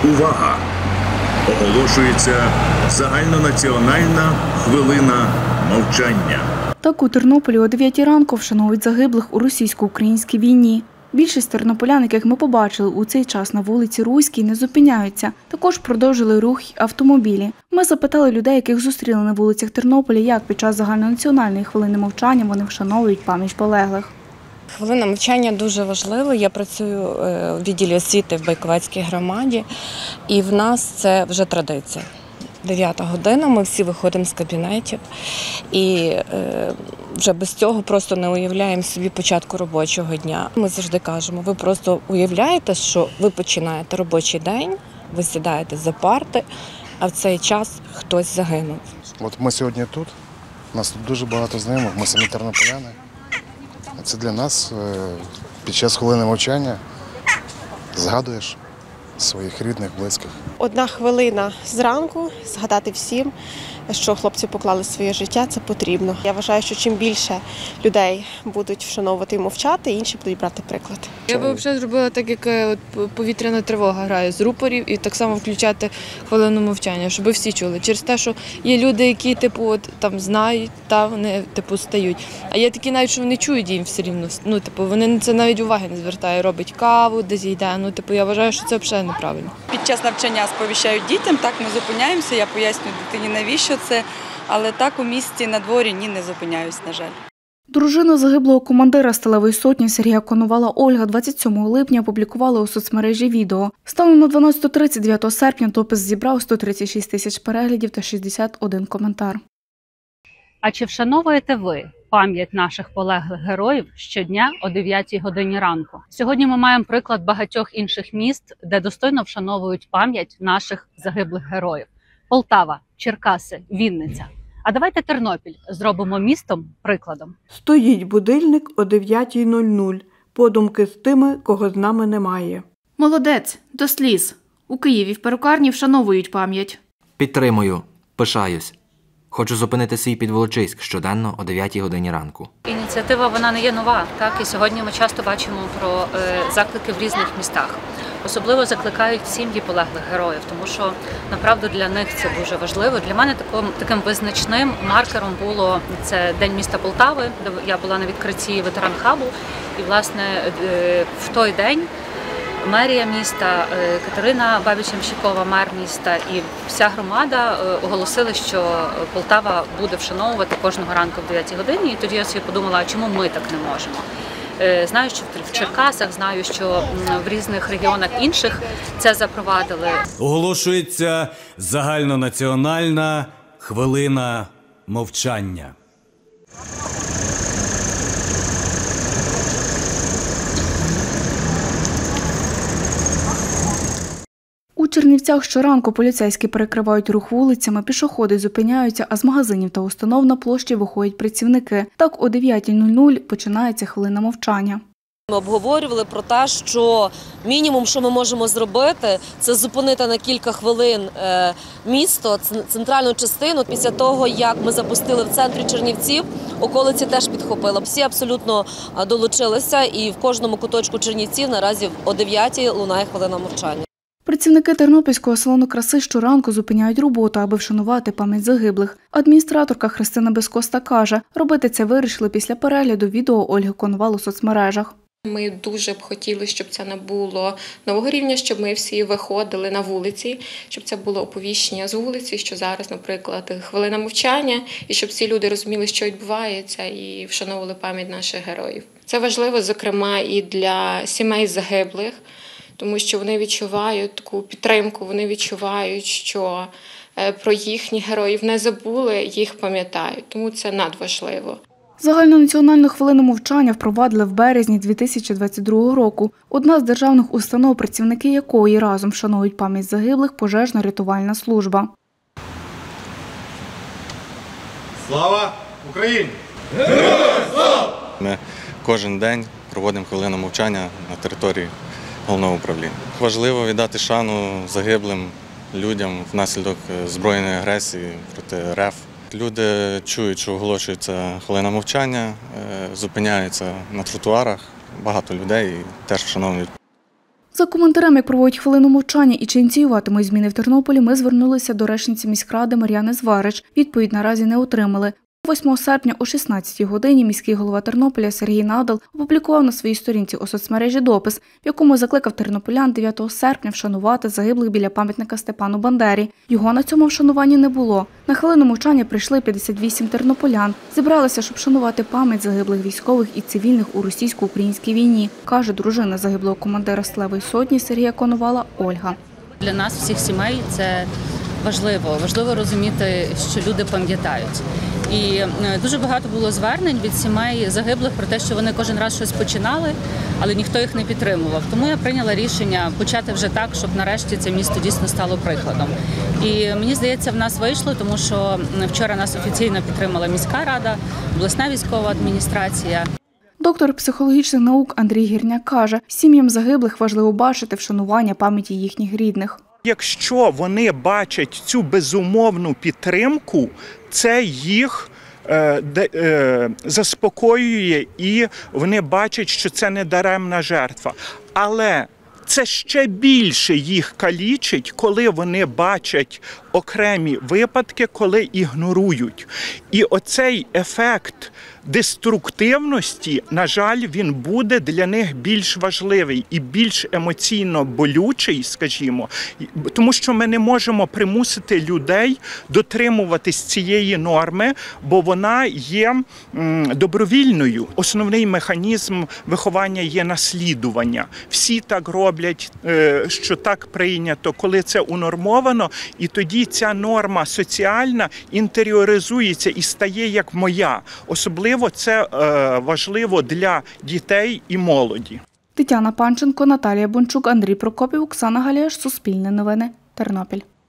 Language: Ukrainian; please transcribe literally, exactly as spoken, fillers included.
Увага! Оголошується загальнонаціональна хвилина мовчання. Так у Тернополі о дев'ятій ранку вшановують загиблих у російсько-українській війні. Більшість тернополян, яких ми побачили у цей час на вулиці Руській, не зупиняються. Також продовжили рух й автомобілі. Ми запитали людей, яких зустріли на вулицях Тернополя, як під час загальнонаціональної хвилини мовчання вони вшановують пам'ять полеглих. Хвилина мовчання дуже важлива. Я працюю в відділі освіти в Байковецькій громаді, і в нас це вже традиція. дев'ята година, ми всі виходимо з кабінетів, і е, вже без цього просто не уявляємо собі початку робочого дня. Ми завжди кажемо, ви просто уявляєте, що ви починаєте робочий день, ви сідаєте за парти, а в цей час хтось загинув. От ми сьогодні тут, у нас тут дуже багато знайомих, ми самі тернополяни. Це для нас під час хвилини мовчання згадуєш своїх рідних, близьких. Одна хвилина зранку згадати всім, що хлопці поклали своє життя, це потрібно. Я вважаю, що чим більше людей будуть вшановувати і мовчати, інші будуть брати приклад. Я б взагалі зробила так, як от повітряна тривога грає з рупорів, і так само включати хвилину мовчання, щоб всі чули. Через те, що є люди, які типу от там знають, та вони типу стають. А є такі навіть, що вони чують, їм все рівно. Ну, типу, вони це навіть уваги не звертають, робить каву, десь йде. Ну, типу, я вважаю, що це взагалі неправильно. Під час навчання сповіщають дітям, так ми зупиняємося, я пояснюю дитині, навіщо це, але так у місті на дворі ні, не зупиняюсь, на жаль. Дружина загиблого командира сталевої сотні Сергія Коновала Ольга двадцять сьомого липня опублікувала у соцмережі відео. Станом на дванадцяту тридцять дев'ятого серпня допис зібрав сто тридцять шість тисяч переглядів та шістдесят один коментар. А чи вшановуєте ви пам'ять наших полеглих героїв щодня о дев'ятій годині ранку? Сьогодні ми маємо приклад багатьох інших міст, де достойно вшановують пам'ять наших загиблих героїв. Полтава, Черкаси, Вінниця. А давайте Тернопіль зробимо містом прикладом. Стоїть будильник о дев'ятій нуль нуль. Подумки з тими, кого з нами немає. Молодець, до сліз. У Києві в перукарні вшановують пам'ять. Підтримую, пишаюсь. Хочу зупинити свій Підволочиськ щоденно о дев'ятій годині ранку. Ініціатива, вона не є нова, так? І сьогодні ми часто бачимо про е, заклики в різних містах. Особливо закликають сім'ї полеглих героїв, тому що, направду, для них це дуже важливо. Для мене таким, таким визначним маркером було це День міста Полтави, де я була на відкритті ветеран-хабу. І, власне, е, в той день мерія міста, Катерина Бабич-Ямщикова, мер міста і вся громада оголосили, що Полтава буде вшановувати кожного ранку в дев'ятій годині. І тоді я собі подумала, а чому ми так не можемо? Знаю, що в Черкасах, знаю, що в різних регіонах інших це запровадили. Оголошується загальнонаціональна хвилина мовчання. У Чернівцях щоранку поліцейські перекривають рух вулицями, пішоходи зупиняються, а з магазинів та установ на площі виходять працівники. Так о дев'ятій нуль нуль починається хвилина мовчання. Ми обговорювали про те, що мінімум, що ми можемо зробити, це зупинити на кілька хвилин місто, центральну частину. Після того, як ми запустили в центрі Чернівців, околиці теж підхопили. Всі абсолютно долучилися, і в кожному куточку Чернівців наразі о дев'ятій лунає хвилина мовчання. Працівники Тернопільського салону краси щоранку зупиняють роботу, аби вшанувати пам'ять загиблих. Адміністраторка Христина Безкоста каже, робити це вирішили після перегляду відео Ольги Коновал у соцмережах. Ми дуже б хотіли, щоб це не було нового рівня, щоб ми всі виходили на вулиці, щоб це було оповіщення з вулиці, що зараз, наприклад, хвилина мовчання, і щоб всі люди розуміли, що відбувається, і вшановували пам'ять наших героїв. Це важливо, зокрема, і для сімей загиблих, тому що вони відчувають таку підтримку, вони відчувають, що про їхніх героїв не забули, їх пам'ятають, тому це надважливо. Загальнонаціональну хвилину мовчання впровадили в березні дві тисячі двадцять другого року. Одна з державних установ, працівники якої разом вшанують пам'ять загиблих, пожежно-рятувальна служба. Слава Україні! Героям слава! Ми кожен день проводимо хвилину мовчання на території головного управління. Важливо віддати шану загиблим людям внаслідок збройної агресії проти РФ. Люди чують, що оголошується хвилина мовчання, зупиняються на тротуарах, багато людей і теж вшановують. За коментарем, як проводять хвилину мовчання і чи ініціюватимуть зміни в Тернополі, ми звернулися до речниці міськради Мар'яни Зварич. Відповідь наразі не отримали. восьмого серпня о шістнадцятій годині міський голова Тернополя Сергій Надал опублікував на своїй сторінці у соцмережі допис, в якому закликав тернополян дев'ятого серпня вшанувати загиблих біля пам'ятника Степану Бандері. Його на цьому вшануванні не було. На хвилину мовчання прийшли п'ятдесят вісім тернополян. Зібралися, щоб вшанувати пам'ять загиблих військових і цивільних у російсько-українській війні, каже дружина загиблого командира Сталевої сотні Сергія Коновала Ольга. Для нас, всіх сімей, це важливо. Важливо розуміти, що люди пам'ятають. І дуже багато було звернень від сімей загиблих про те, що вони кожен раз щось починали, але ніхто їх не підтримував. Тому я прийняла рішення почати вже так, щоб нарешті це місто дійсно стало прикладом. І мені здається, в нас вийшло, тому що вчора нас офіційно підтримала міська рада, обласна військова адміністрація. Доктор психологічних наук Андрій Гірняк каже, сім'ям загиблих важливо бачити вшанування пам'яті їхніх рідних. Якщо вони бачать цю безумовну підтримку, це їх е, е, заспокоює і вони бачать, що це не даремна жертва. Але це ще більше їх калічить, коли вони бачать окремі випадки, коли ігнорують. І оцей ефект деструктивності, на жаль, він буде для них більш важливий і більш емоційно болючий, скажімо, тому що ми не можемо примусити людей дотримуватись цієї норми, бо вона є добровільною. Основний механізм виховання є наслідування. Всі так роблять, що так прийнято, коли це унормовано, і тоді ця норма соціальна інтеріоризується і стає як моя. Особливо це е, важливо для дітей і молоді. Тетяна Панченко, Наталія Бончук, Андрій Прокопів, Оксана Галіаш, Суспільне новини, Тернопіль.